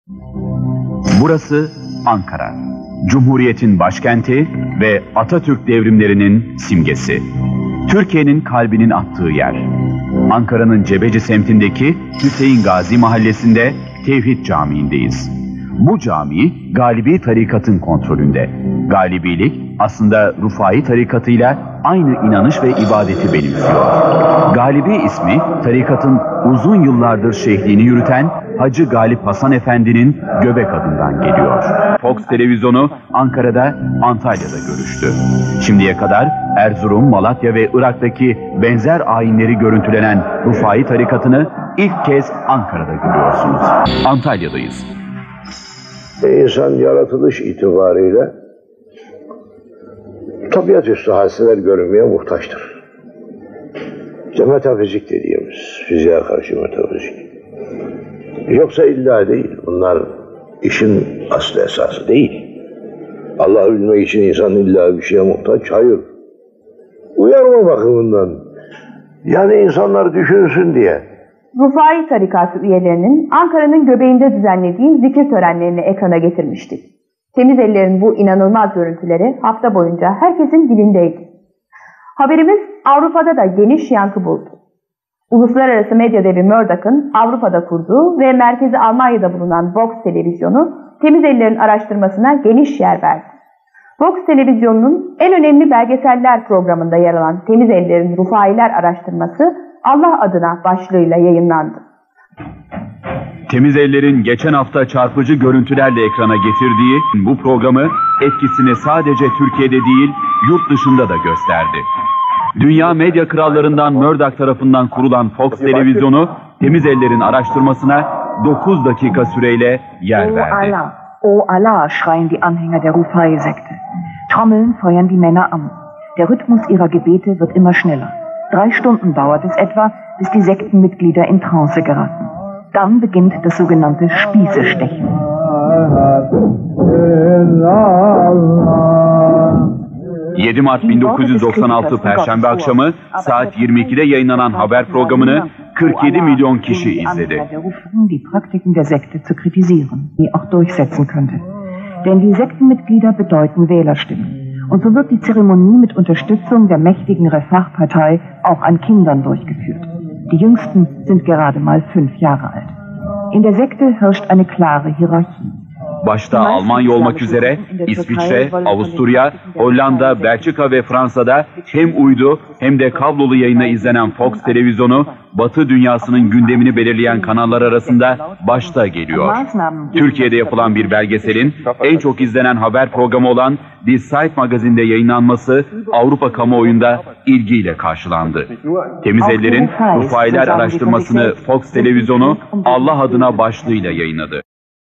Burası Ankara, Cumhuriyet'in başkenti ve Atatürk devrimlerinin simgesi. Türkiye'nin kalbinin attığı yer. Ankara'nın Cebeci semtindeki Hüseyin Gazi mahallesinde Tevhid Camii'ndeyiz. Bu cami Galibi tarikatın kontrolünde. Galibilik aslında Rufai tarikatıyla aynı inanış ve ibadeti benimsiyor. Galibi ismi tarikatın uzun yıllardır şeyhliğini yürüten Hacı Galip Hasan Efendi'nin göbek adından geliyor. Fox televizyonu Ankara'da, Antalya'da görüştü. Şimdiye kadar Erzurum, Malatya ve Irak'taki benzer ayinleri görüntülenen Rufai tarikatını ilk kez Ankara'da görüyorsunuz. Antalya'dayız. İnsan yaratılış itibariyle tabiat üstü hadiseler görünmeye muhtaçtır. İşte metafizik dediğimiz, fiziğe karşı metafizik. Yoksa illa değil. Bunlar işin aslı esası değil. Allah'ı bilmek için insan illa bir şeye muhtaç. Hayır. Uyarma bakımından. Yani insanlar düşünsün diye. Rufai tarikatı üyelerinin Ankara'nın göbeğinde düzenlediği zikir törenlerini ekrana getirmiştik. Temiz ellerin bu inanılmaz görüntüleri hafta boyunca herkesin dilindeydi. Haberimiz Avrupa'da da geniş yankı buldu. Uluslararası medya devi Murdoch'ın Avrupa'da kurduğu ve merkezi Almanya'da bulunan Vox televizyonu temiz ellerin araştırmasına geniş yer verdi. Vox televizyonunun en önemli belgeseller programında yer alan Temiz Ellerin Rufailer araştırması Allah adına başlığıyla yayınlandı. Temiz Eller'in geçen hafta çarpıcı görüntülerle ekrana getirdiği bu programı etkisini sadece Türkiye'de değil, yurt dışında da gösterdi. Dünya medya krallarından Murdoch tarafından kurulan Fox televizyonu Temiz Eller'in araştırmasına 9 dakika süreyle yer verdi. O Allah, schreien die Anhänger der Rufai-Sekte. Trommeln feuern die Männer an. Der Rhythmus ihrer Gebete wird immer schneller. 3 Stunden dauert es etwa, bis die Sektenmitglieder in Trance geraten. Dann beginnt das sogenannte Spießestechen. 7 Mart 1996 Perşembe akşamı saat 22'de yayınlanan haber programını 47 milyon kişi izledi. Die Praktiken der Sekte zu kritisieren, die auch durchsetzen könnte. Denn die Sektenmitglieder bedeuten Wählerstimmen. Und so wird die Zeremonie mit Unterstützung der mächtigen Refah-Partei auch an Kindern durchgeführt. Die Jüngsten sind gerade mal 5 Jahre alt. In der Sekte herrscht eine klare Hierarchie. Başta Almanya olmak üzere İsviçre, Avusturya, Hollanda, Belçika ve Fransa'da hem uydu hem de kablolu yayına izlenen Fox televizyonu Batı dünyasının gündemini belirleyen kanallar arasında başta geliyor. Türkiye'de yapılan bir belgeselin en çok izlenen haber programı olan Die Zeit magazinde yayınlanması Avrupa kamuoyunda ilgiyle karşılandı. Temiz Eller'in Rufailer araştırmasını Fox televizyonu Allah adına başlığıyla yayınladı.